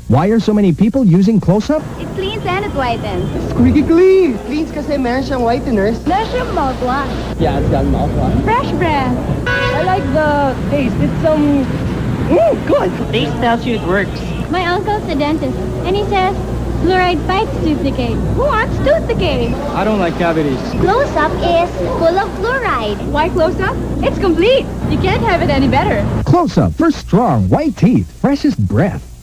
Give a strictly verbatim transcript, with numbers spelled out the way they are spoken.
Why are so many people using Close-Up? It cleans and it whitens. Squeaky clean! Cleans kasi meron siyang whiteners. There's your mouthwash. Yeah, it's got mouthwash. Fresh breath. I like the taste. It's um... Mm, good! Taste tells you it works. My uncle's a dentist, and he says fluoride fights tooth decay. Who wants tooth decay? I don't like cavities. Close-Up is full of fluoride. Why Close-Up? It's complete. You can't have it any better. Close-Up for strong, white teeth, freshest breath.